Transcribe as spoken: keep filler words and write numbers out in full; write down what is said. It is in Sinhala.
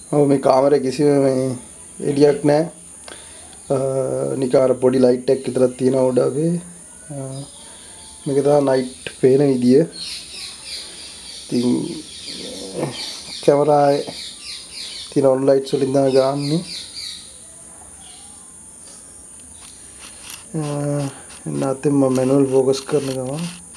ඔව් මේ කාමරේ කිසිම මේ එළියක් නැහැ. නිකන් අර පොඩි ලයිට් එකක් විතරක් තියෙනවා උඩ අපේ. මේක තමයි නයිට් පේන විදිය. ඉතින් කැමරාවේ තියෙන ඔන් ලයිට්ස් වලින් තමයි ගන්නේ. නැත්නම් මම මැනුවල් ફોකස් කරන ගමන්